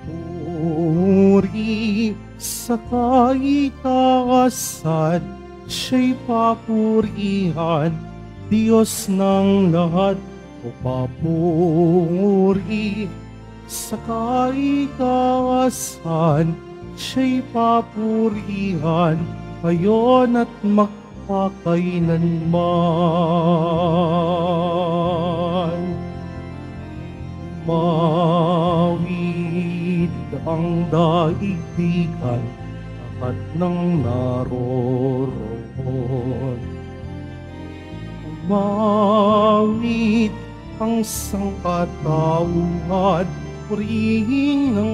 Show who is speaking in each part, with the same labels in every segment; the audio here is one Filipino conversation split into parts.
Speaker 1: Papuri sa kaitaasan, siya'y papurihan, Diyos ng lahat. O papuri sa kaitaasan, siya'y papurihan, ngayon at magpakailanman. Mawid ang daigdigan, lahat ng naroroon. Mawid ang sangkatauhan, purihin ng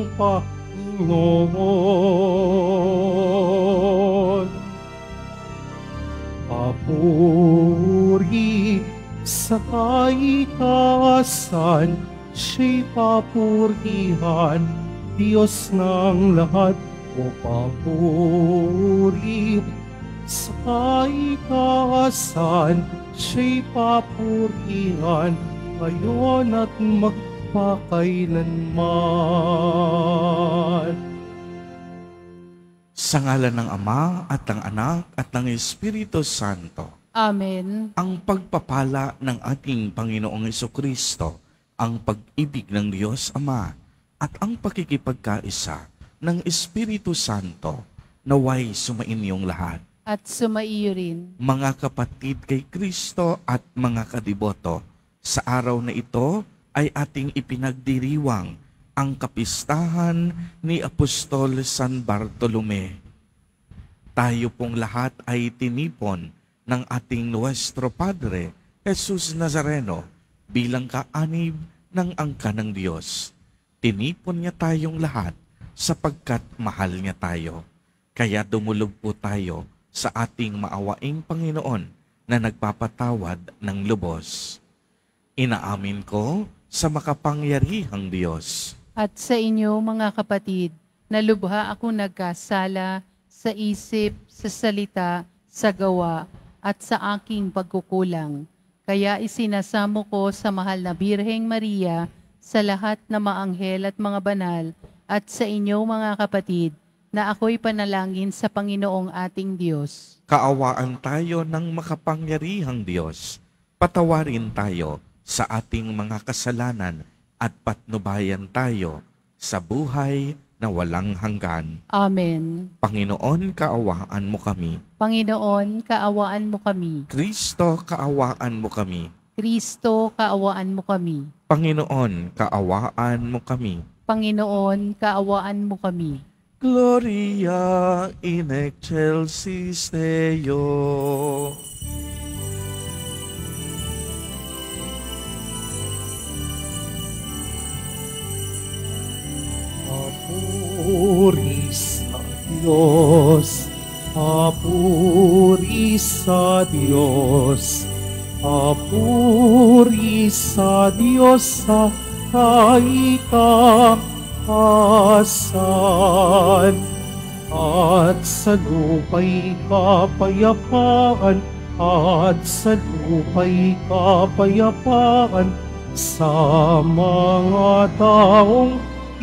Speaker 1: Panginoon. Papuri sa kaitaasan, siya'y papurihan, Diyos ng lahat. O papuri sa kaitaasan, siya'y papurihan, ngayon at magpakailanman.
Speaker 2: Sa ngalan ng Ama at ng Anak at ng Espiritu Santo.
Speaker 3: Amen.
Speaker 2: Ang pagpapala ng ating Panginoong Jesucristo, ang pag-ibig ng Diyos Ama, at ang pakikipagkaisa ng Espiritu Santo, naway sumainyong lahat.
Speaker 3: At sumaiyo rin.
Speaker 2: Mga kapatid kay Kristo at mga kadiboto, sa araw na ito ay ating ipinagdiriwang ang kapistahan ni Apostol San Bartolome. Tayo pong lahat ay tinipon ng ating Nuestro Padre, Jesus Nazareno, bilang kaanib ng angka ng Diyos. Tinipon niya tayong lahat sapagkat mahal niya tayo. Kaya dumulog po tayo sa ating maawaing Panginoon na nagpapatawad ng lubos. Inaamin ko sa makapangyarihang Diyos.
Speaker 3: At sa inyo, mga kapatid, na lubha ako nagkasala sa isip, sa salita, sa gawa, at sa aking pagkukulang. Kaya isinasamo ko sa mahal na Birheng Maria, sa lahat na maanghel at mga banal, at sa inyo, mga kapatid, na ako'y panalangin sa Panginoong ating Diyos.
Speaker 2: Kaawaan tayo ng makapangyarihang Diyos. Patawarin tayo sa ating mga kasalanan at patnubayan tayo sa buhay na walang hanggan.
Speaker 3: Amen.
Speaker 2: Panginoon, kaawaan mo kami.
Speaker 3: Panginoon, kaawaan mo kami.
Speaker 2: Kristo, kaawaan mo kami.
Speaker 3: Kristo, kaawaan mo kami.
Speaker 2: Panginoon, kaawaan mo kami.
Speaker 3: Panginoon, kaawaan mo kami.
Speaker 2: Gloria in excelsis Deo.
Speaker 1: Papuri sa Diyos, papuri sa Diyos, papuri sa Diyos sa kaitaasan, at sa lupa'y kapayapaan, at sa lupa'y kapayapaan, sa mga taong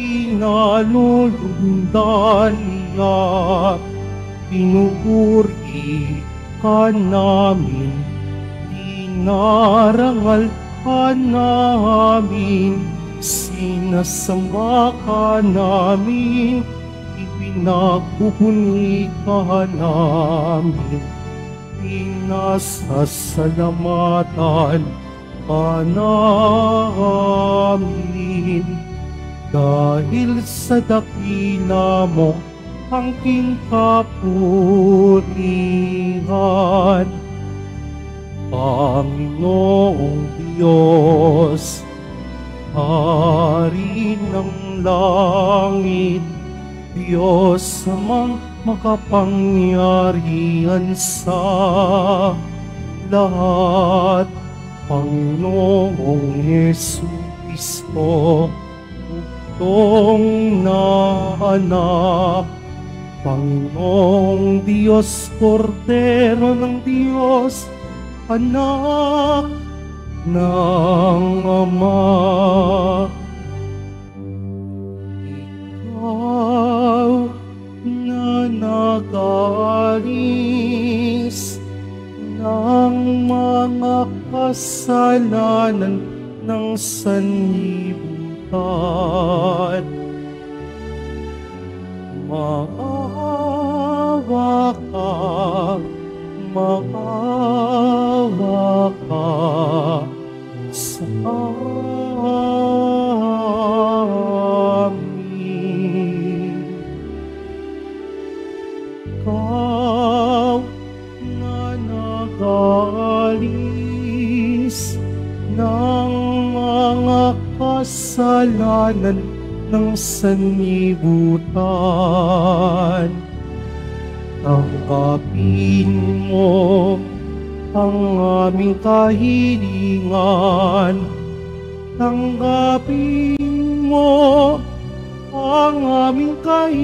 Speaker 1: pinalulundan niya. Pinupuri ka namin, dinarangal ka namin, sinasamba ka namin, ipinagpupuni ka namin, pinasasalamatan ka namin. Dahil sa dakila mo ang king kapurihan, Panginoong Diyos, Hari ng langit, Diyos amang makapangyarihan sa lahat, Panginoong Jesucristo, Bugtong na anak, Panginoong Diyos, Kordero ng Diyos, anak ng Ama. kasalanan ng sanlibutan. Maawa ka, maawa ka sa amin. Ikaw na nag-aalis ng mga kasalanan ng sanlibutan. Tanggapin mo ang aming kahilingan. Tanggapin mo ang aming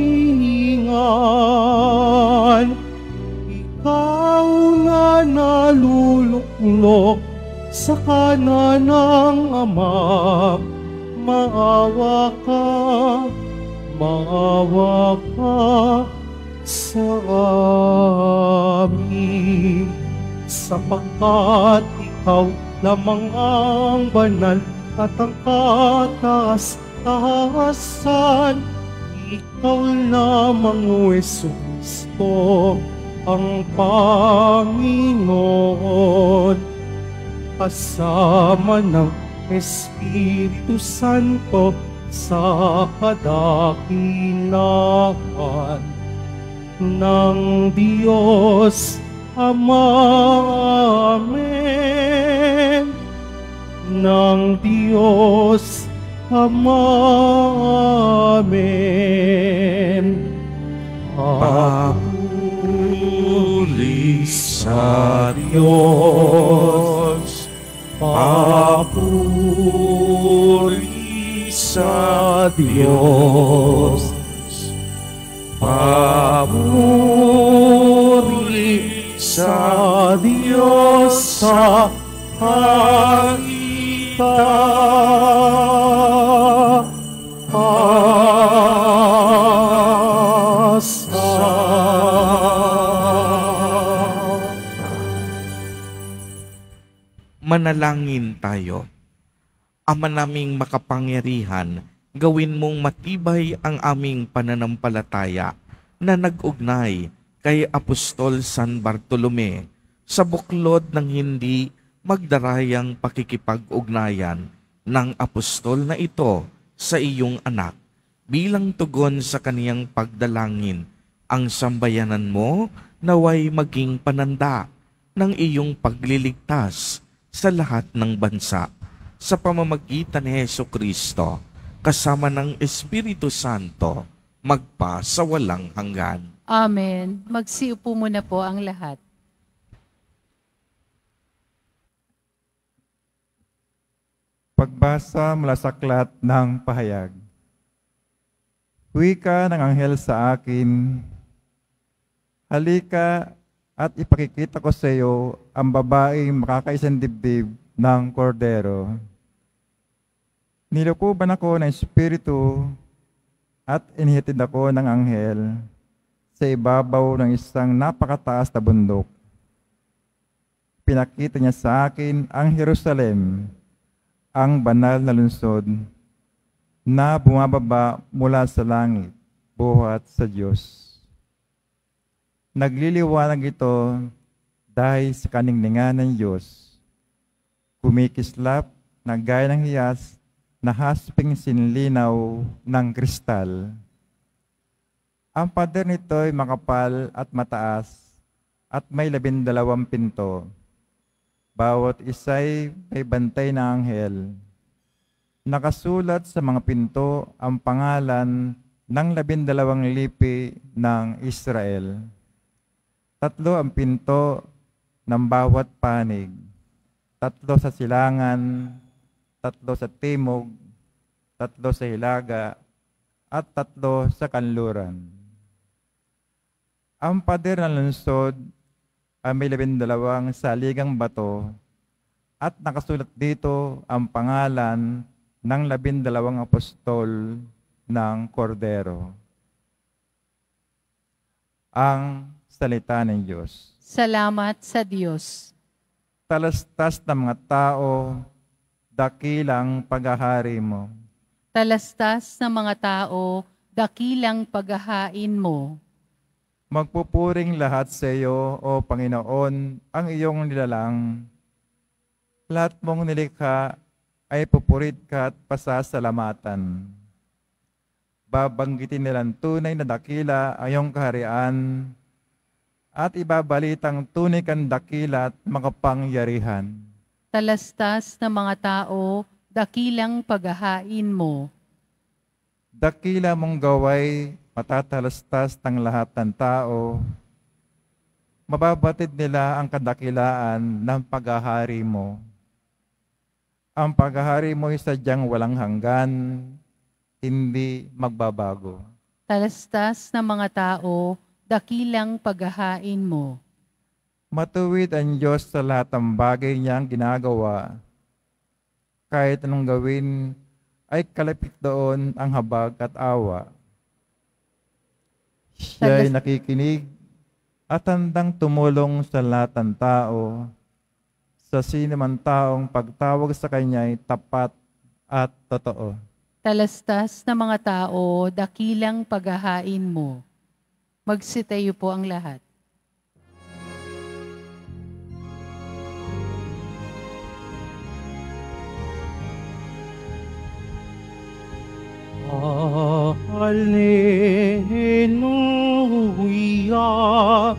Speaker 1: kahilingan. Ikaw na naluluklok sa kanan ng Ama, maawa ka sa amin, sapagkat ikaw lamang ang banal at ang kataas-taasan. Ikaw lamang, O Jesucristo, ang Panginoon, kasama ng Espiritu Santo sa kadakilaan ng Diyos Ama. Amen. Ng Diyos Ama. Amen.
Speaker 2: Papuri sa Diyos, papuri sa Diyos, papuri sa Diyos sa Manalangin tayo. Ama naming makapangyarihan, gawin mong matibay ang aming pananampalataya na nag-ugnay kay Apostol San Bartolome sa buklod ng hindi magdarayang pakikipag-ugnayan ng apostol na ito sa iyong anak. Bilang tugon sa kaniyang pagdalangin, ang sambayanan mo naway maging pananda ng iyong pagliligtas sa lahat ng bansa sa pamamagitan ni Jesucristo kasama ng Espiritu Santo magpa sa walang hanggan.
Speaker 3: Amen. Magsiupo muna po ang lahat.
Speaker 4: Pagbasa mula sa aklat ng pahayag. Wika ng anghel sa akin, halika at ipakikita ko sa iyo ang babaeng makakaisang dibdib ng kordero. Nilukuban ako ng espiritu at inihatid ako ng anghel sa ibabaw ng isang napakataas na bundok. Pinakita niya sa akin ang Jerusalem, ang banal na lungsod na bumababa mula sa langit, buhat sa Diyos. Nagliliwanag ito dahil sa kaningningan ng Diyos. Kumikislap na gaya ng hiyas na hasping sinlinaw ng kristal. Ang pader nito ay makapal at mataas at may 12 pinto. Bawat isa'y may bantay na anghel. Nakasulat sa mga pinto ang pangalan ng 12 lipi ng Israel. 3 ang pinto ng bawat panig, 3 sa silangan, 3 sa timog, 3 sa hilaga, at 3 sa kanluran. Ang pader ng lungsod ay may 12 saligang bato at nakasulat dito ang pangalan ng 12 apostol ng Kordero. Ang salita ng Diyos.
Speaker 3: Salamat sa Diyos.
Speaker 4: talastas ng mga tao, dakilang paghahari mo.
Speaker 3: Talastas ng mga tao, dakilang paghahain mo.
Speaker 4: Magpupuring lahat sa iyo, O Panginoon, ang iyong nilalang. Lahat mong nilikha ay pupurit ka at pasasalamatan. Babanggitin nilang tunay na dakila ang iyong kaharian at ibabalitang tunay kang dakila at makapangyarihan.
Speaker 3: Talastas ng mga tao, dakilang paghahain mo.
Speaker 4: Dakila mong gaway, matatalastas ng lahat ng tao. Mababatid nila ang kadakilaan ng paghahari mo. Ang paghahari mo ay sadyang walang hanggan, hindi magbabago.
Speaker 3: Talastas ng mga tao, dakilang paghahain mo.
Speaker 4: Matuwid ang Diyos sa lahat ng bagay niyang ginagawa. Kahit anong gawin, ay kalapit doon ang habag at awa. Siya ay nakikinig at handang tumulong sa lahat ng tao. Sa sino man taong pagtawag sa kanya ay tapat at totoo.
Speaker 3: Talastas ng mga tao, dakilang paghahain mo. Magsitayo po ang lahat.
Speaker 1: Hallelujah,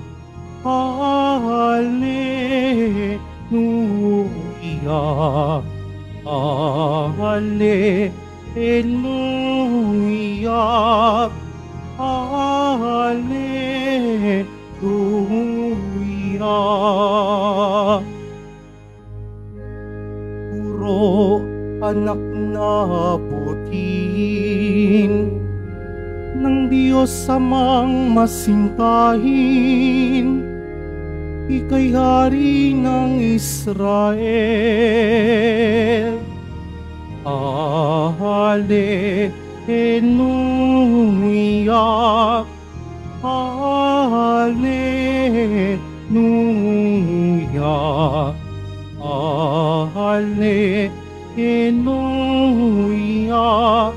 Speaker 1: Hallelujah, Hallelujah, Hallelujah. Puro anak na putin ng Diyos Amang masintahin, ika'y hari ng Israel. Hallelujah, Hallelujah, Hallelujah,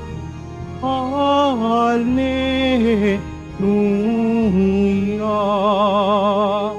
Speaker 1: Hallelujah.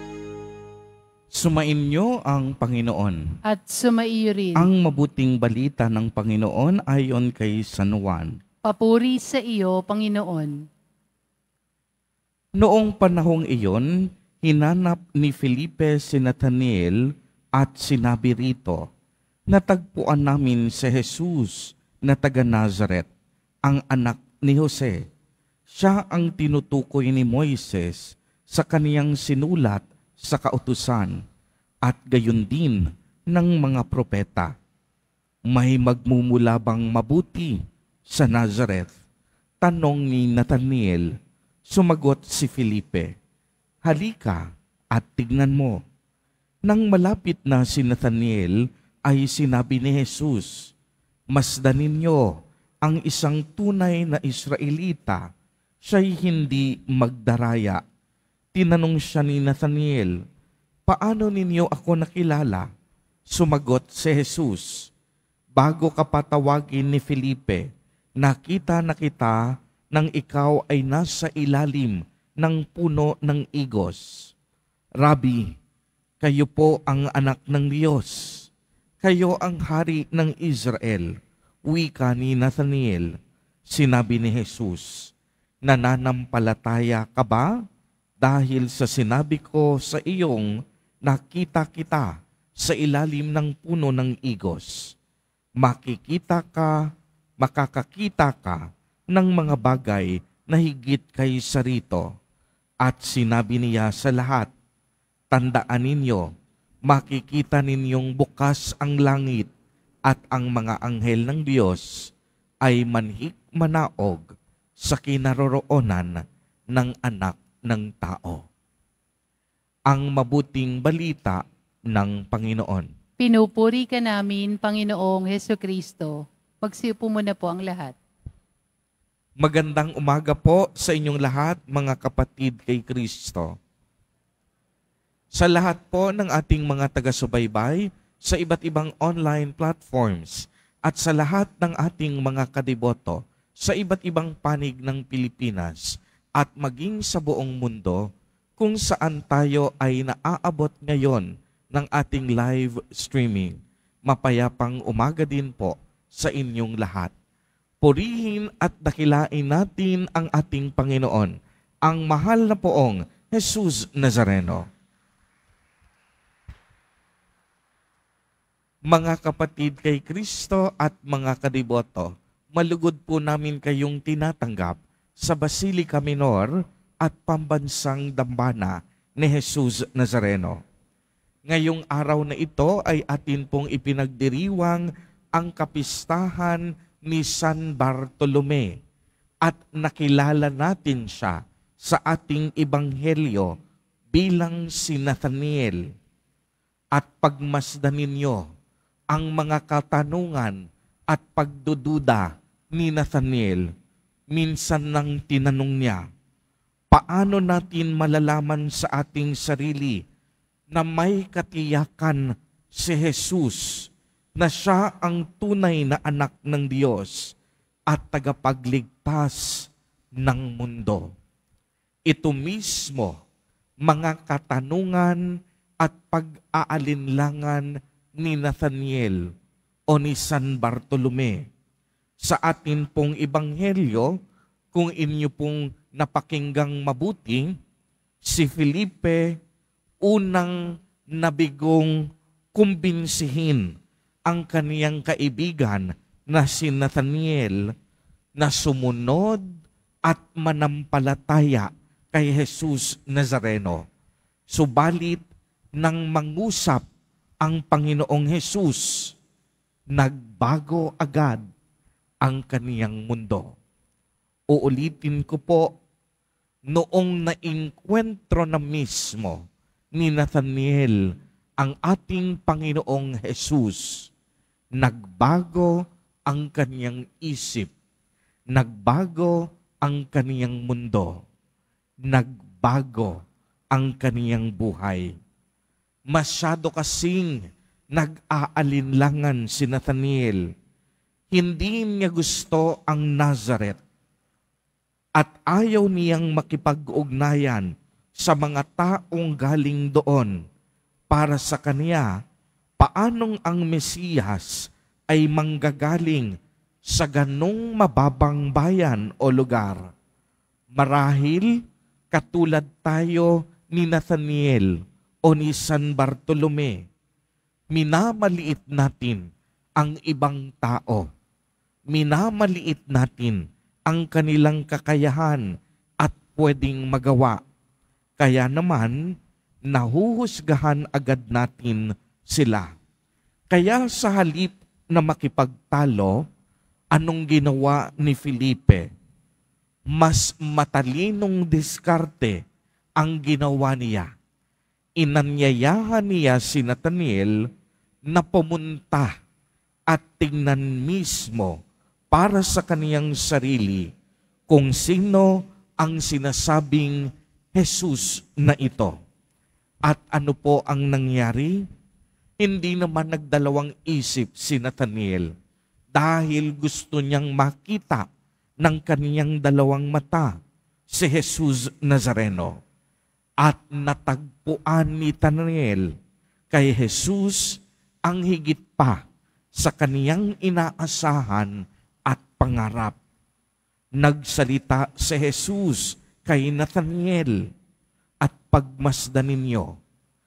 Speaker 2: Sumainyo ang Panginoon.
Speaker 3: At sumaiyo rin.
Speaker 2: Ang mabuting balita ng Panginoon ayon kay San Juan.
Speaker 3: Papuri sa iyo, Panginoon.
Speaker 2: Noong panahong iyon, hinanap ni Felipe si Nathanael at sinabi rito, natagpuan namin si Jesus na taga Nazaret, ang anak ni Jose. Siya ang tinutukoy ni Moises sa kaniyang sinulat sa kautusan at gayon din ng mga propeta. May magmumula bang mabuti sa Nazareth? Tanong ni Nathanael. Sumagot si Felipe, halika at tignan mo. Nang malapit na si Nathanael ay sinabi ni Jesus, masdanin niyo ang isang tunay na Israelita, siya'y hindi magdaraya. Tinanong siya ni Nathanael, paano ninyo ako nakilala? Sumagot si Jesus, bago ka patawagin ni Felipe, nakita na kita nang ikaw ay nasa ilalim ng puno ng igos. Rabi, kayo po ang anak ng Diyos. Kayo ang hari ng Israel. Wika ni Nathanael. Sinabi ni Jesus, nananampalataya ka ba? Dahil sa sinabi ko sa iyong nakita kita sa ilalim ng puno ng igos. Makakakita ka ng mga bagay na higit kay sarito. At sinabi niya sa lahat, tandaan ninyo, makikita ninyong bukas ang langit at ang mga anghel ng Diyos ay manhik-manaog sa kinaroroonan ng anak ng tao. Ang mabuting balita ng Panginoon.
Speaker 3: Pinupuri ka namin, Panginoong Hesukristo. Magsiupo muna po ang lahat.
Speaker 2: Magandang umaga po sa inyong lahat, mga kapatid kay Kristo. Sa lahat po ng ating mga taga-subaybay sa iba't ibang online platforms at sa lahat ng ating mga kadiboto sa iba't ibang panig ng Pilipinas at maging sa buong mundo kung saan tayo ay naaabot ngayon ng ating live streaming. Mapayapang umaga din po sa inyong lahat. Purihin at dakilain natin ang ating Panginoon, ang mahal na poong Jesus Nazareno. Mga kapatid kay Kristo at mga kadiboto, malugod po namin kayong tinatanggap sa Basilica Minor at Pambansang Dambana ni Jesus Nazareno. Ngayong araw na ito ay atin pong ipinagdiriwang ang kapistahan ni San Bartolome at nakilala natin siya sa ating ebanghelyo bilang si Nathaniel. At pagmasdan ninyo ang mga katanungan at pagdududa ni Nathaniel, minsan nang tinanong niya, paano natin malalaman sa ating sarili na may katiyakan si Jesus na siya ang tunay na anak ng Diyos at tagapagligtas ng mundo? Ito mismo, mga katanungan at pag-aalinlangan ni Nathaniel o ni San Bartolome. Sa atin pong ebanghelyo, kung inyo pong napakinggang mabuti, si Felipe unang nabigong kumbinsihin ang kaniyang kaibigan na si Nathaniel na sumunod at manampalataya kay Jesus Nazareno. Subalit nang mangusap ang Panginoong Jesus, nagbago agad ang kaniyang mundo. Uulitin ko po, noong nainkwentro na mismo ni Nathaniel ang ating Panginoong Jesus, nagbago ang kaniyang isip, nagbago ang kaniyang mundo, nagbago ang kaniyang buhay. Masyado kasing nag-aalinlangan si Nathaniel. Hindi niya gusto ang Nazareth at ayaw niyang makipag-ugnayan sa mga taong galing doon. Para sa kaniya, paanong ang Mesiyas ay manggagaling sa ganong mababang bayan o lugar? Marahil katulad tayo ni Nathaniel o ni San Bartolome, minamaliit natin ang ibang tao. Minamaliit natin ang kanilang kakayahan at pwedeng magawa. Kaya naman, nahuhusgahan agad natin sila. Kaya sa halip na makipagtalo, anong ginawa ni Felipe? Mas matalinong diskarte ang ginawa niya. Inanyayahan niya si Nathaniel na pumunta at tingnan mismo para sa kaniyang sarili kung sino ang sinasabing Jesus na ito. At ano po ang nangyari? Hindi naman nagdalawang isip si Nathaniel dahil gusto niyang makita ng kaniyang dalawang mata si Jesus Nazareno. At natagpuan ni Nathaniel kay Jesus ang higit pa sa kaniyang inaasahan at pangarap. Nagsalita si Jesus kay Nathaniel at pagmasdan ninyo,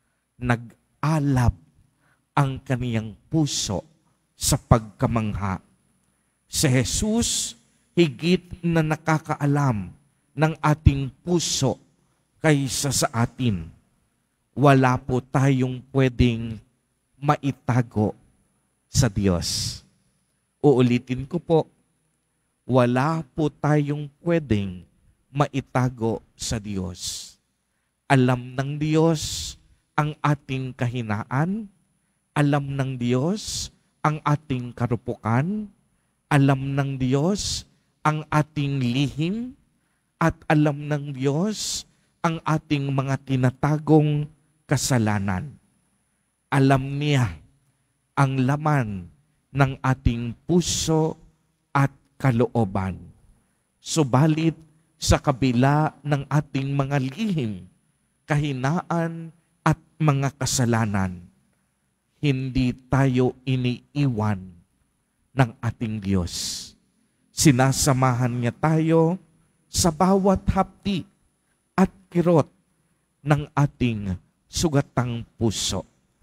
Speaker 2: nag-alab ang kaniyang puso sa pagkamangha. Si Jesus higit na nakakaalam ng ating puso kaysa sa atin. Wala po tayong pwedeng maitago sa Diyos. Uulitin ko po, wala po tayong pwedeng maitago sa Diyos. Alam ng Diyos ang ating kahinaan, alam ng Diyos ang ating karupukan, alam ng Diyos ang ating lihim, at alam ng Diyos ang ating mga tinatagong kasalanan. Alam niya ang laman ng ating puso at kalooban. Subalit sa kabila ng ating mga lihim, kahinaan at mga kasalanan, hindi tayo iniiwan ng ating Diyos. Sinasamahan niya tayo sa bawat hapdi at kirot ng ating sugatang puso.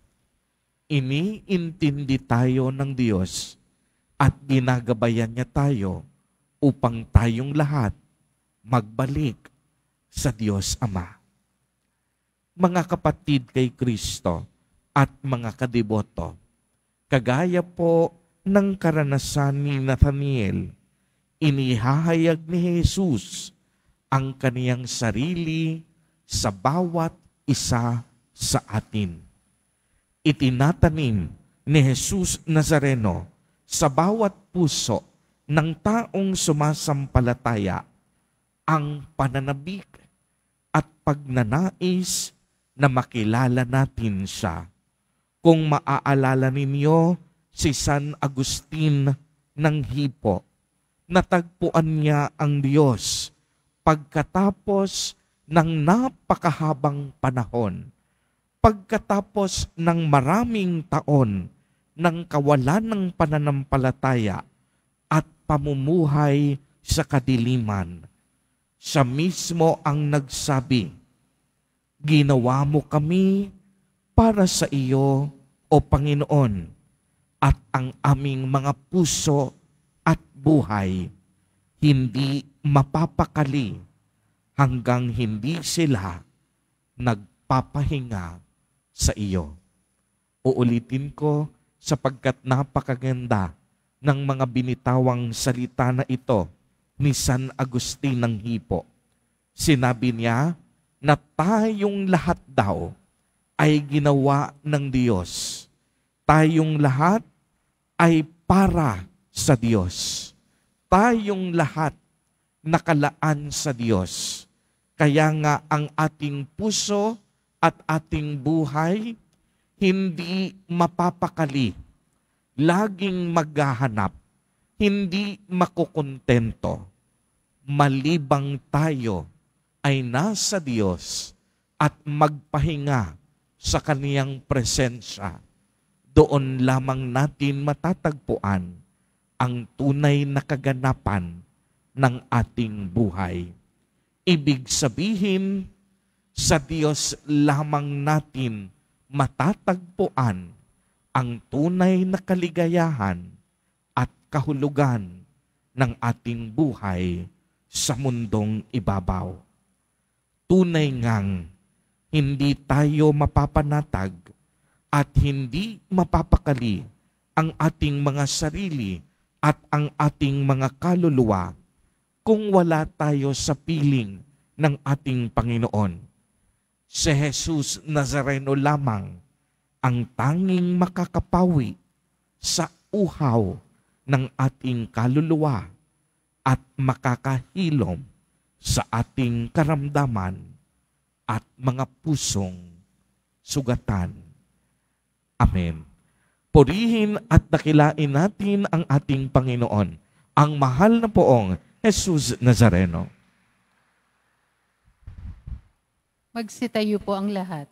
Speaker 2: Iniintindi tayo ng Diyos at ginagabayan niya tayo upang tayong lahat magbalik sa Diyos Ama. Mga kapatid kay Kristo at mga kadiboto, kagaya po ng karanasan ni Nathaniel, inihahayag ni Jesus ang kaniyang sarili sa bawat isa sa atin. Itinatanim ni Jesus Nazareno sa bawat puso ng taong sumasampalataya ang pananabik at pagnanais na makilala natin siya. Kung maaalala ninyo si San Agustin ng Hippo, natagpuan niya ang Diyos pagkatapos ng napakahabang panahon, pagkatapos ng maraming taon ng kawalan ng pananampalataya at pamumuhay sa kadiliman. Siya mismo ang nagsabi, "Ginawa mo kami para sa iyo, O Panginoon, at ang aming mga puso at buhay hindi mapapakali hanggang hindi sila nagpapahinga sa iyo." Uulitin ko sapagkat napakaganda ng mga binitawang salita na ito ni San Agustin ng Hippo. Sinabi niya na tayong lahat daw ay ginawa ng Diyos. Tayong lahat ay para sa Diyos. Tayong lahat nakalaan sa Diyos. Kaya nga ang ating puso at ating buhay hindi mapapakali, laging maghahanap, hindi makukontento, malibang tayo ay nasa Diyos at magpahinga sa Kaniyang presensya. Doon lamang natin matatagpuan ang tunay na kaganapan ng ating buhay. Ibig sabihin, sa Diyos lamang natin matatagpuan ang tunay na kaligayahan at kahulugan ng ating buhay sa mundong ibabaw. Tunay ngang hindi tayo mapapanatag at hindi mapapakali ang ating mga sarili at ang ating mga kaluluwa kung wala tayo sa piling ng ating Panginoon. Si Jesus Nazareno lamang ang tanging makakapawi sa uhaw ng ating kaluluwa at makakahilom sa ating karamdaman at mga pusong sugatan. Amen. Purihin at dakilain natin ang ating Panginoon, ang mahal na poong Jesus Nazareno.
Speaker 3: Magsitayo po ang lahat.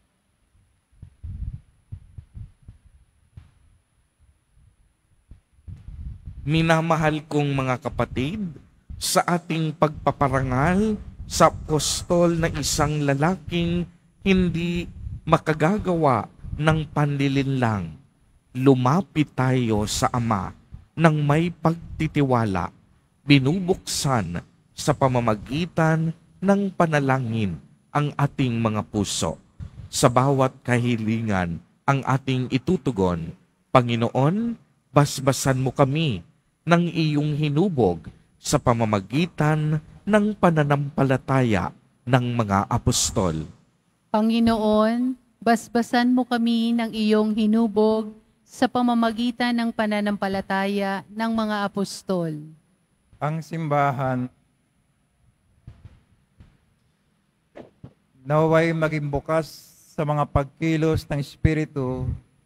Speaker 2: Minamahal kong mga kapatid, sa ating pagpaparangal sa apostol na isang lalaking hindi makagagawa ng panlilinlang, lumapit tayo sa Ama ng may pagtitiwala, binubuksan sa pamamagitan ng panalangin ang ating mga puso. Sa bawat kahilingan ang ating itutugon, Panginoon, basbasan mo kami ng iyong hinubog sa pamamagitan ng pananampalataya ng mga apostol.
Speaker 3: Panginoon, basbasan mo kami ng iyong hinubog sa pamamagitan ng pananampalataya ng mga apostol.
Speaker 4: Ang simbahan naway maging bukas sa mga pagkilos ng Espiritu,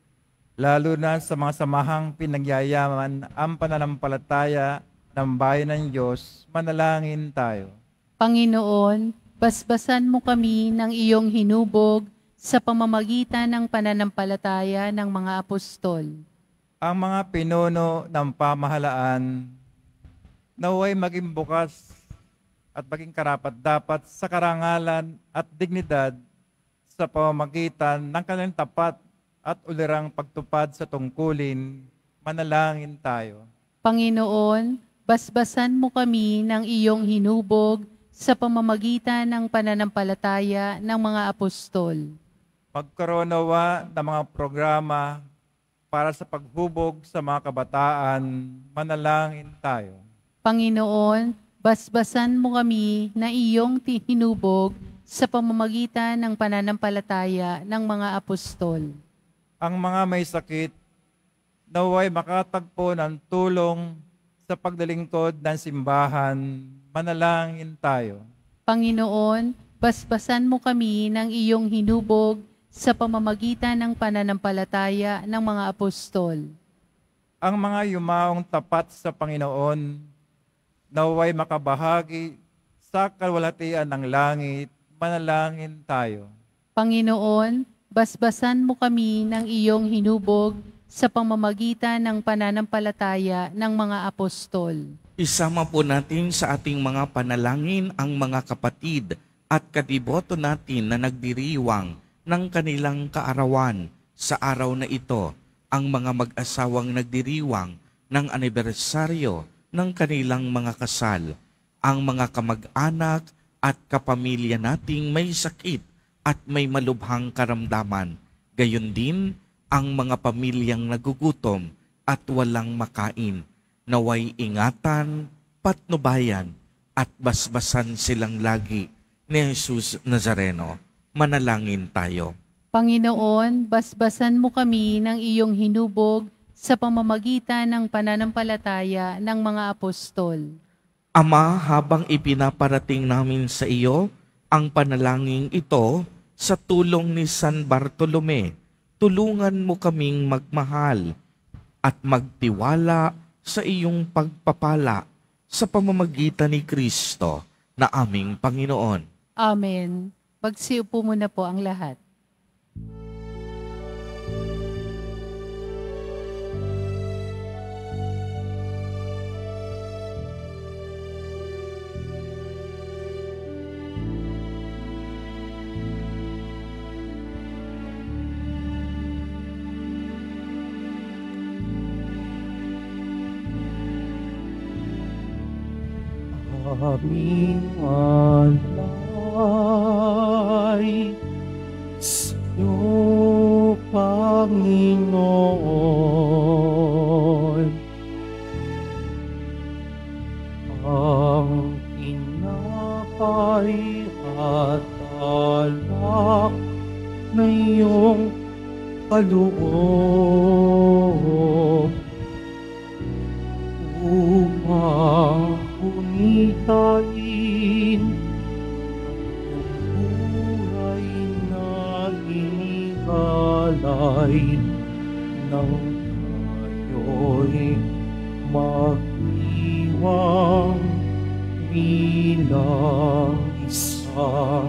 Speaker 4: lalo na sa mga samahang pinagyayaman ang pananampalataya ng bayan ng Diyos, manalangin tayo.
Speaker 3: Panginoon, basbasan mo kami ng iyong hinubog sa pamamagitan ng pananampalataya ng mga apostol.
Speaker 4: Ang mga pinuno ng pamahalaan, naway maging bukas at maging karapat-dapat sa karangalan at dignidad sa pamamagitan ng kanilang tapat at ulirang pagtupad sa tungkulin, manalangin tayo.
Speaker 3: Panginoon, basbasan mo kami ng iyong hinubog sa pamamagitan ng pananampalataya ng mga apostol.
Speaker 4: Magkaroon nawa ng mga programa para sa paghubog sa mga kabataan, manalangin tayo.
Speaker 3: Panginoon, basbasan mo kami na iyong hinubog sa pamamagitan ng pananampalataya ng mga apostol.
Speaker 4: Ang mga may sakit, naway makatagpo ng tulong sa pagdalingkod ng simbahan, manalangin tayo.
Speaker 3: Panginoon, basbasan mo kami ng iyong hinubog sa pamamagitan ng pananampalataya ng mga apostol.
Speaker 4: Ang mga yumaong tapat sa Panginoon, naway makabahagi sa kalwalhatian ng langit, manalangin tayo.
Speaker 3: Panginoon, basbasan mo kami ng iyong hinubog sa pamamagitan ng pananampalataya ng mga apostol.
Speaker 2: Isama po natin sa ating mga panalangin ang mga kapatid at kadiboto natin na nagdiriwang ng kanilang kaarawan sa araw na ito, ang mga mag-asawang nagdiriwang ng anibersaryo ng kanilang mga kasal, ang mga kamag-anak at kapamilya nating may sakit at may malubhang karamdaman, gayon din ang mga pamilyang nagugutom at walang makain, naway ingatan, patnubayan at basbasan silang lagi ni Jesus Nazareno. Manalangin tayo.
Speaker 3: Panginoon, basbasan mo kami ng iyong hinubog sa pamamagitan ng pananampalataya ng mga apostol.
Speaker 2: Ama, habang ipinaparating namin sa iyo ang panalangin ito sa tulong ni San Bartolome, tulungan mo kaming magmahal at magtiwala sa iyong pagpapala sa pamamagitan ni Kristo na aming Panginoon.
Speaker 3: Amen. Pagsiupo muna po ang lahat.
Speaker 1: Aming alay sa iyo, Panginoon. Ang tinapay at alak na iyong kaloob upang kumitain ang buhay na inihalay nang tayo'y magdiwang bilang isang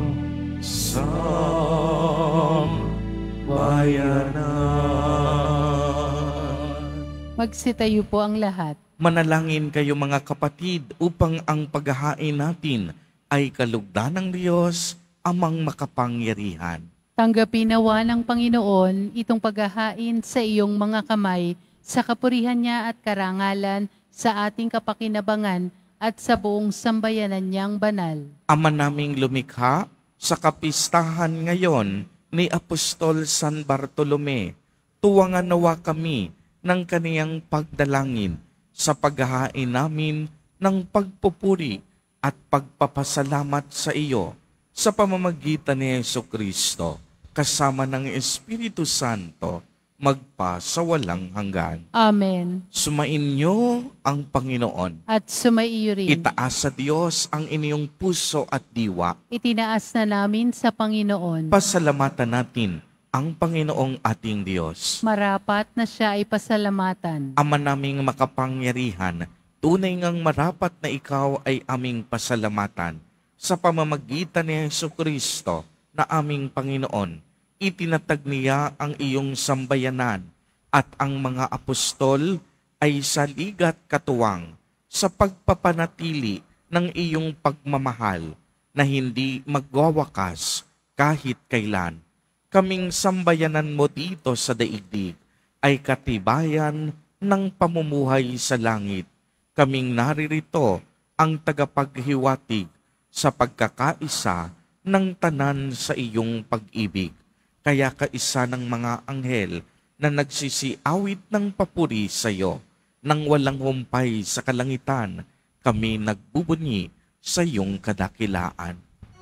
Speaker 1: bayanan.
Speaker 3: Magsitayo po ang lahat.
Speaker 2: Manalangin kayo mga kapatid upang ang paghahain natin ay kalugdan ng Diyos, amang makapangyarihan.
Speaker 3: Tanggapin nawa ng Panginoon itong paghahain sa iyong mga kamay sa kapurihan niya at karangalan sa ating kapakinabangan at sa buong sambayanan niyang banal.
Speaker 2: Ama naming lumikha, sa kapistahan ngayon ni Apostol San Bartolome, tuwangan nawa kami ng kaniyang pagdalangin sa paghahain namin ng pagpupuri at pagpapasalamat sa iyo sa pamamagitan ni Jesucristo, kasama ng Espiritu Santo, magpa sa walang hanggan.
Speaker 3: Amen.
Speaker 2: Sumainyo ang Panginoon.
Speaker 3: At sumaiyo rin.
Speaker 2: Itaas sa Diyos ang inyong puso at diwa.
Speaker 3: Itinaas na namin sa Panginoon.
Speaker 2: Pasalamatan natin ang Panginoong ating Diyos.
Speaker 3: Marapat na siya ay pasalamatan.
Speaker 2: Ama naming makapangyarihan, tunay ngang marapat na ikaw ay aming pasalamatan sa pamamagitan ni Jesucristo na aming Panginoon. Itinatag niya ang iyong sambayanan at ang mga apostol ay saligat katuwang sa pagpapanatili ng iyong pagmamahal na hindi magwawakas kahit kailan. Kaming sambayanan mo dito sa daigdig ay katibayan ng pamumuhay sa langit. Kaming naririto ang tagapaghiwatig sa pagkakaisa ng tanan sa iyong pag-ibig. Kaya kaisa ng mga anghel na nagsisiawit ng papuri sa iyo, nang walang humpay sa kalangitan, kami nagbubunyi sa iyong kadakilaan.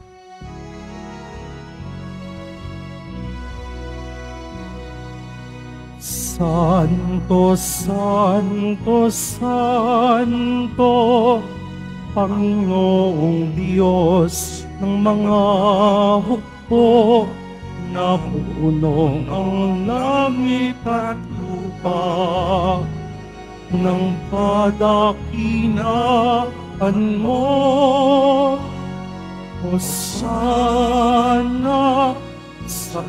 Speaker 1: Santo, Santo, Santo, Panginoong Diyos ng mga hukbo, na puno ang langit at lupa ng padakilaan mo. Hosana sa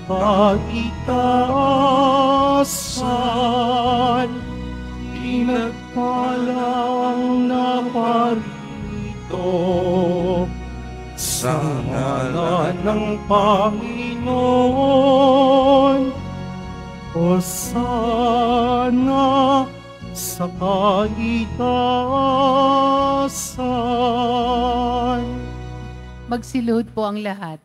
Speaker 1: kaitaasan, pinagpala ang naparito sa ngalan ng Panginoon. Hosana sa kaitaasan.
Speaker 3: Magsiluhod po ang lahat.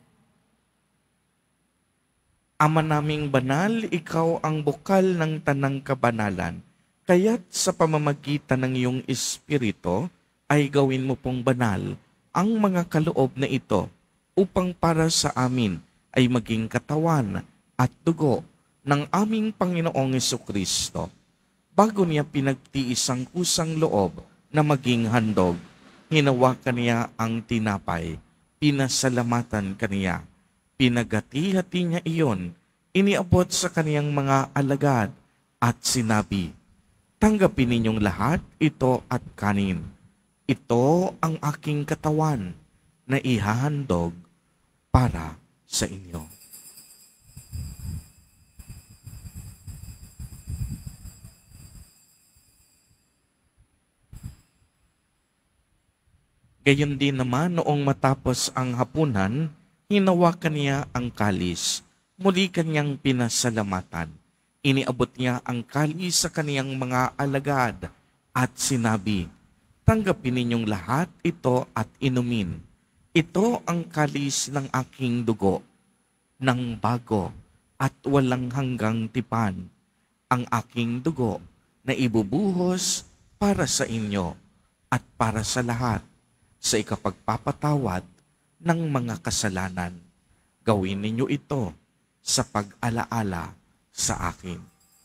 Speaker 2: Ama naming banal, ikaw ang bukal ng tanang kabanalan. Kaya't sa pamamagitan ng iyong Espiritu, ay gawin mo pong banal ang mga kaloob na ito upang para sa amin ay maging katawan at dugo ng aming Panginoong Jesucristo. Bago niya pinagtiis ang kusang loob na maging handog, hinawakan niya ang tinapay, pinasalamatan kaniya, pinagati-hati niya iyon, iniabot sa kaniyang mga alagad at sinabi, "Tanggapin ninyong lahat ito at kanin. Ito ang aking katawan na ihahandog para sa inyo." Gayon din naman noong matapos ang hapunan, hinawakan niya ang kalis. Muli kanyang pinasalamatan. Iniabot niya ang kalis sa kaniyang mga alagad at sinabi, "Tanggapin ninyong lahat ito at inumin. Ito ang kalis ng aking dugo, ng bago at walang hanggang tipan, ang aking dugo na ibubuhos para sa inyo at para sa lahat sa ikapagpapatawad ng mga kasalanan. Gawin ninyo ito sa pag-alaala sa akin."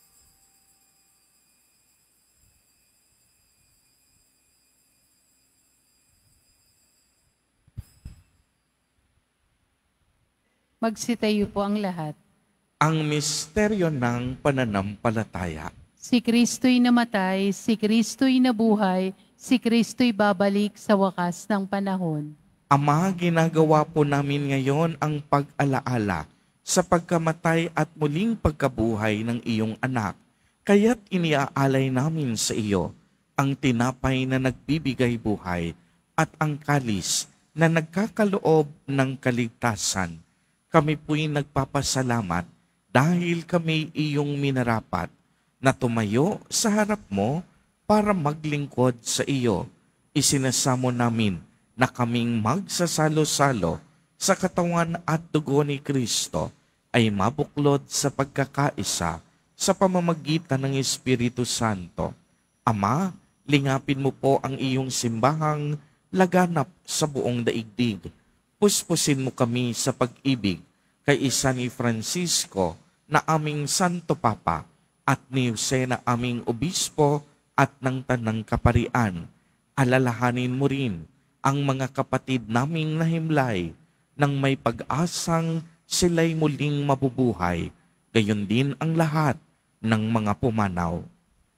Speaker 3: Magsitayo po ang lahat.
Speaker 2: Ang misteryo ng pananampalataya.
Speaker 3: Si Kristo'y namatay, si Kristo'y nabuhay, si Kristo'y babalik sa wakas ng panahon.
Speaker 2: Ama, ginagawa po namin ngayon ang pag-alaala sa pagkamatay at muling pagkabuhay ng iyong anak. Kaya't iniaalay namin sa iyo ang tinapay na nagbibigay buhay at ang kalis na nagkakaloob ng kaligtasan. Kami po'y nagpapasalamat dahil kami iyong minarapat na tumayo sa harap mo para maglingkod sa iyo. Isinasamo namin na kaming magsasalo-salo sa katawan at dugo ni Kristo ay mabuklod sa pagkakaisa sa pamamagitan ng Espiritu Santo. Ama, lingapin mo po ang iyong simbahang laganap sa buong daigdig. Puspusin mo kami sa pag-ibig kay isa ni Francisco na aming Santo Papa at ni Jose na aming obispo at ng tanang kaparian. Alalahanin mo rin ang mga kapatid naming nahimlay nang may pag-asang sila'y muling mabubuhay, gayon din ang lahat ng mga pumanaw.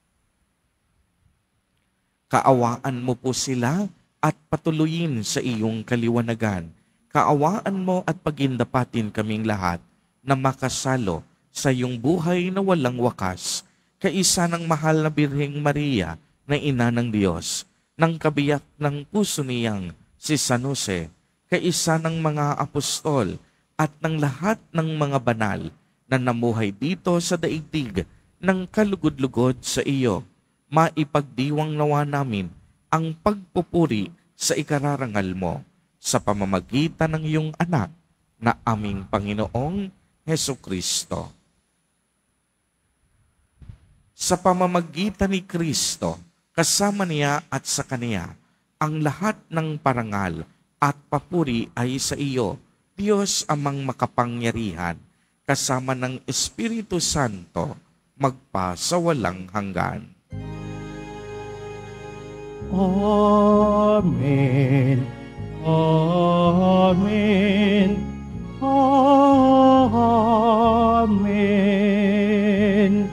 Speaker 2: Kaawaan mo po sila at patuloyin sa iyong kaliwanagan. Kaawaan mo at pagindapatin kaming lahat na makasalo sa iyong buhay na walang wakas, kaisa ng mahal na Birheng Maria na Ina ng Diyos, ng kabiyak ng puso niyang si San Jose, kaisa ng mga apostol at ng lahat ng mga banal na namuhay dito sa daigdig ng kalugod-lugod sa iyo. Maipagdiwang nawa namin ang pagpupuri sa ikararangal mo sa pamamagitan ng iyong anak na aming Panginoong Hesukristo. Sa pamamagitan ni Kristo, kasama niya at sa Kaniya, ang lahat ng parangal at papuri ay sa iyo, Diyos amang makapangyarihan, kasama ng Espiritu Santo, magpa sa walang hanggan.
Speaker 1: Amen. Amen. Amen.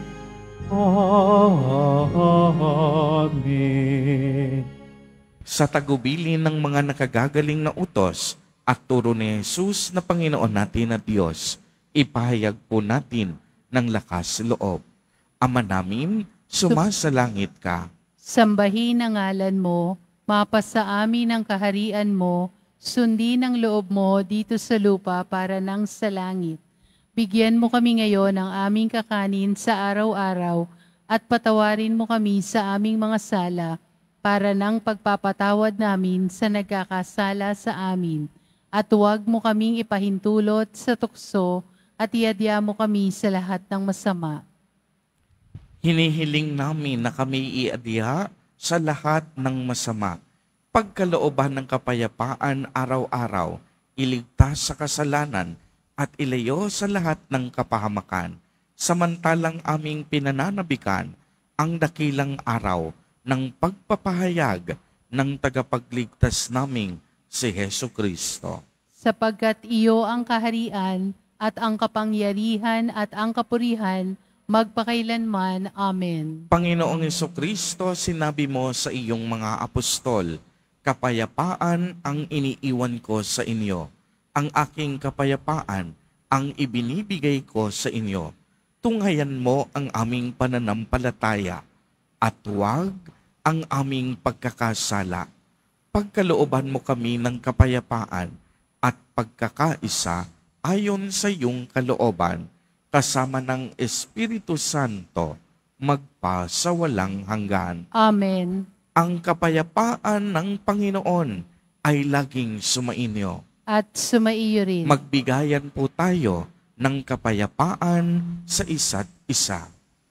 Speaker 1: Amen.
Speaker 2: Sa tagubilin ng mga nakagagaling na utos at turo ni Jesus na Panginoon natin at Diyos, ipahayag po natin ng lakas loob. Ama namin, sumasalangit ka.
Speaker 3: Sambahin ang ngalan mo, mapasa amin ang kaharian mo, sundin ang loob mo dito sa lupa para nang sa langit. Bigyan mo kami ngayon ng aming kakanin sa araw-araw at patawarin mo kami sa aming mga sala para nang pagpapatawad namin sa nagkakasala sa amin. At huwag mo kaming ipahintulot sa tukso at iadya mo kami sa lahat ng masama.
Speaker 2: Hinihiling namin na kami iadya sa lahat ng masama. Pagkalooban ng kapayapaan araw-araw, iligtas sa kasalanan at ilayo sa lahat ng kapahamakan. Samantalang aming pinananabikan ang dakilang araw ng pagpapahayag ng tagapagligtas naming si Hesu Kristo.
Speaker 3: Sapagkat iyo ang kaharian at ang kapangyarihan at ang kapurihan magpakailanman. Amen.
Speaker 2: Panginoong Jesucristo, sinabi mo sa iyong mga apostol, kapayapaan ang iniiwan ko sa inyo. Ang aking kapayapaan ang ibinibigay ko sa inyo. Tunghayan mo ang aming pananampalataya at huwag ang aming pagkakasala. Pagkalooban mo kami ng kapayapaan at pagkakaisa ayon sa iyong kalooban, kasama ng Espiritu Santo, magpa sa walang hanggan.
Speaker 3: Amen.
Speaker 2: Ang kapayapaan ng Panginoon ay laging sumainyo.
Speaker 3: At sumaiyo rin.
Speaker 2: Magbigayan po tayo ng kapayapaan sa isa't isa.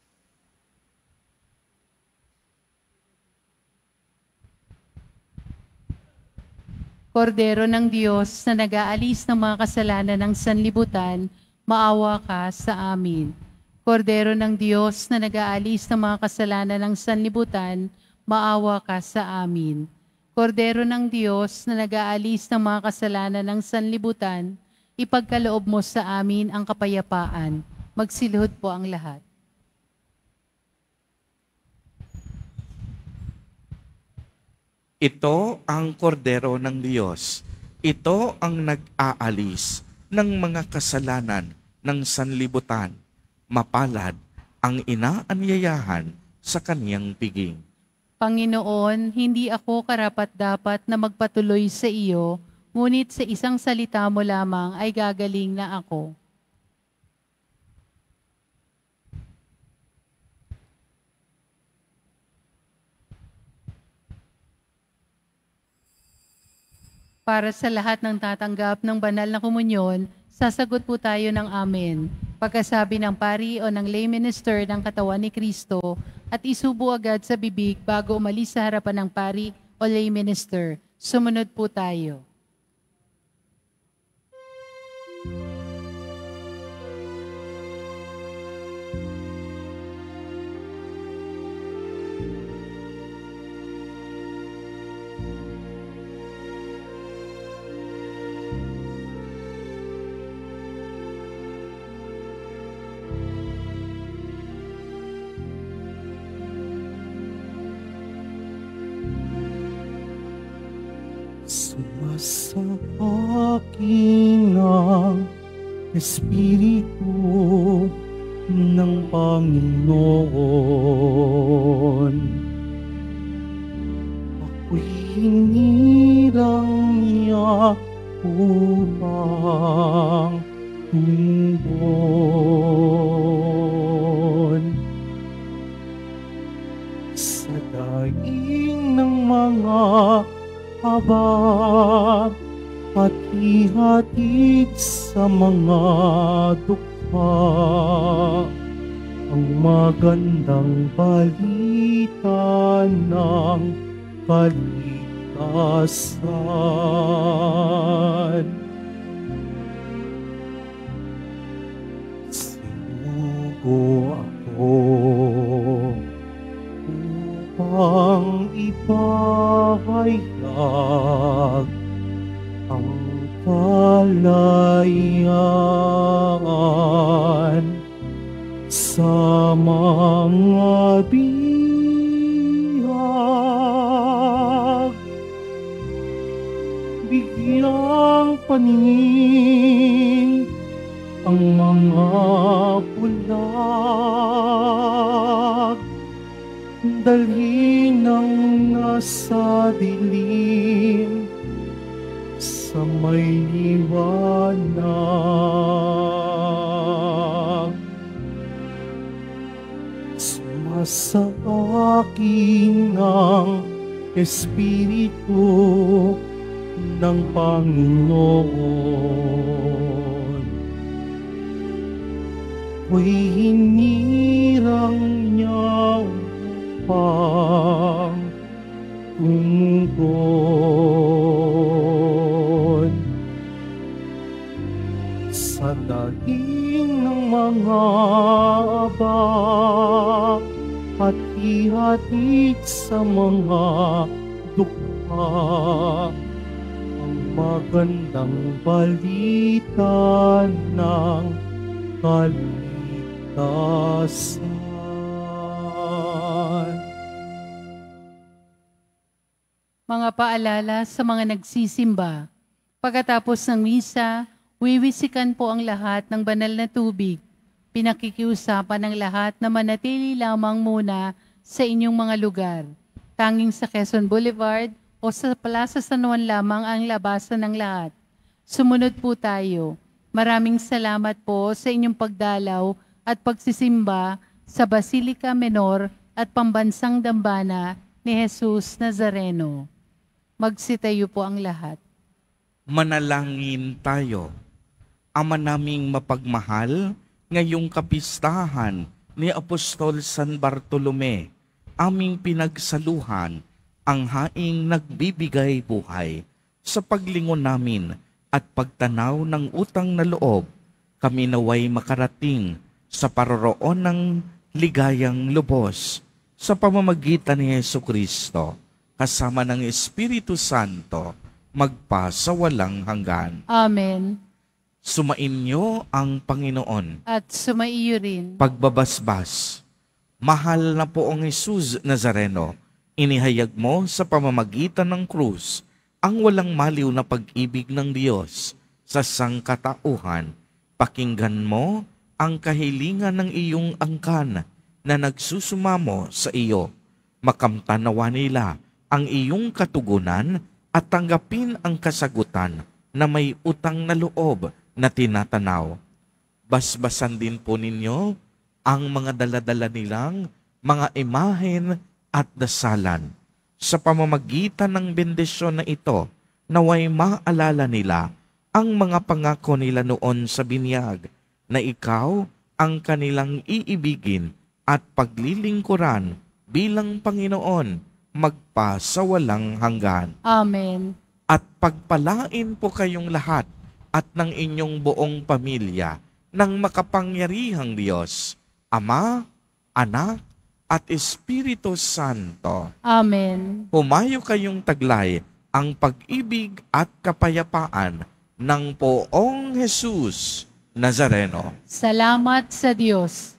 Speaker 3: Kordero ng Diyos na nag-aalis ng mga kasalanan ng sanlibutan, maawa ka sa amin. Kordero ng Diyos na nag-aalis ng mga kasalanan ng sanlibutan, maawa ka sa amin. Kordero ng Diyos na nag-aalis ng mga kasalanan ng sanlibutan, ipagkaloob mo sa amin ang kapayapaan. Magsiluhod po ang lahat.
Speaker 2: Ito ang kordero ng Diyos. Ito ang nag-aalis ng mga kasalanan ng sanlibutan. Mapalad ang inaanyayahan sa kaniyang piging.
Speaker 3: Panginoon, hindi ako karapat-dapat na magpatuloy sa iyo, ngunit sa isang salita mo lamang ay gagaling na ako. Para sa lahat ng tatanggap ng banal na komunyon, sasagot po tayo ng amen. Pagkasabi ng pari o ng lay minister ng katawan ni Kristo at isubo agad sa bibig bago umalis sa harapan ng pari o lay minister. Sumunod po tayo.
Speaker 1: Sumasa akin ang Espiritu ng Panginoon. Ako'y hinirang niya upang tumbon. Sa daing ng mga habag at ihatid sa mga dukha ang magandang balita ng kaligtasan. Sinugo ako upang ipahayag ang kalayaan sa mga bihag. Bigyang paningin ang mga bulag, dalhin ang nasa dilim sa may liwanag. Sumasa akin ang Espiritu ng Panginoon. Ako'y hinirang niya upang tungkol sa daing ng mga abak at ihatid sa mga dukha ang magandang balita ng kaligtasan.
Speaker 3: Mga paalala sa mga nagsisimba. Pagkatapos ng misa, wiwisikan po ang lahat ng banal na tubig. Pinakikiusapan ng lahat na manatili lamang muna sa inyong mga lugar. Tanging sa Quezon Boulevard o sa Plaza San Juan lamang ang labasan ng lahat. Sumunod po tayo. Maraming salamat po sa inyong pagdalaw at pagsisimba sa Basilica Menor at Pambansang Dambana ni Jesus Nazareno. Magsitayo po ang lahat.
Speaker 2: Manalangin tayo. Ama naming mapagmahal, ngayong kapistahan ni Apostol San Bartolome, aming pinagsaluhan ang haing nagbibigay buhay. Sa paglingon namin at pagtanaw ng utang na loob, kami naway makarating sa paroroon ng ligayang lubos sa pamamagitan ni Jesucristo, kasama ng Espiritu Santo, magpasawalang hanggan.
Speaker 3: Amen.
Speaker 2: Sumainyo ang Panginoon.
Speaker 3: At sumaiyo rin.
Speaker 2: Pagbabasbas, mahal na poong Jesus Nazareno, inihayag mo sa pamamagitan ng krus ang walang maliw na pag-ibig ng Diyos sa sangkatauhan. Pakinggan mo ang kahilingan ng iyong angkan na nagsusumamo sa iyo. Makamtanawa nila ang iyong katugunan at tanggapin ang kasagutan na may utang na loob na tinatanaw. Basbasan din po ninyo ang mga daladala nilang mga imahen at dasalan. Sa pamamagitan ng bendisyon na ito, naway maalala nila ang mga pangako nila noon sa binyag, na ikaw ang kanilang iibigin at paglilingkuran bilang Panginoon, magpasawalang hanggan.
Speaker 3: Amen.
Speaker 2: At pagpalain po kayong lahat at ng inyong buong pamilya ng makapangyarihang Diyos, Ama, Anak, at Espiritu Santo.
Speaker 3: Amen.
Speaker 2: Humayo kayong taglay ang pag-ibig at kapayapaan ng poong Jesus Nazareno.
Speaker 3: Salamat sa Diyos.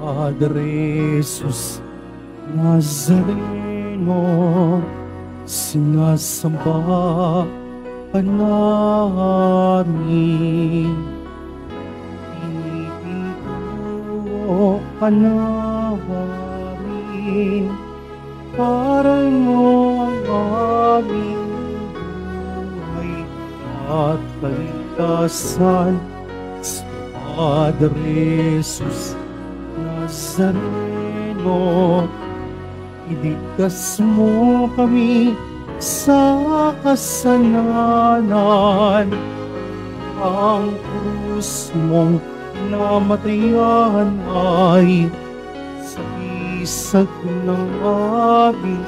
Speaker 1: Padre Jesus Nazareno, sinasamba ka namin. Pinipinto ka namin, para mo ang aming buhay at kaligtasan. Sa Padre Jesus Nazareno, iligtas mo kami sa kasalanan. Ang krus mong namatayan ay sa isag ng aming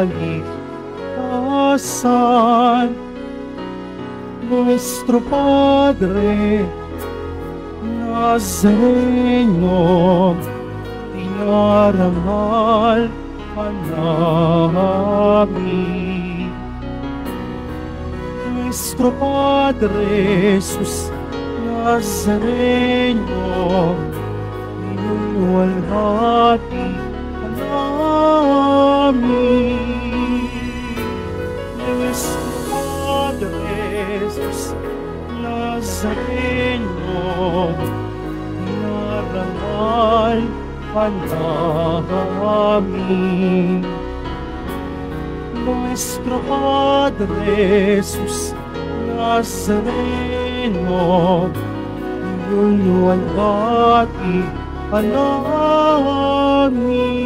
Speaker 1: kaligtasan. Nuestro Padre Nazareno, dinarangal ka namin. Nuestro Padre Jesus Nazareno, minuluwalhati ka namin. Nuestro Padre Jesus Nazareno, dinarangal ka namin. Nuestro Padre Jesus Nazareno, minuluwalhati ka namin.